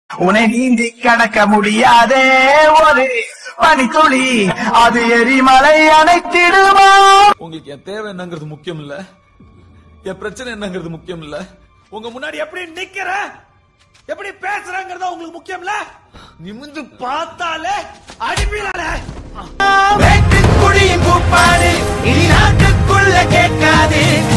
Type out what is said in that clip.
உன்னை நீந்தி கடக்க முடியாதே ஒரு பனித்துளி அது எரிமலை அணைத்திடுமா. உங்களுக்கு என் தேவை என்னங்கிறது முக்கியம் இல்ல, என் பிரச்சனை என்னங்கிறது முக்கியம் இல்ல, உங்க முன்னாடி எப்படி நிக்கிற எப்படி பேசுறங்கிறதா உங்களுக்கு முக்கியம் இல்ல. நிமிந்து பார்த்தாலே அடிப்பீராலே. வெட்டுக்குடியின் கூப்பாடு இனி நாட்டுக்குள்ள கேட்காது.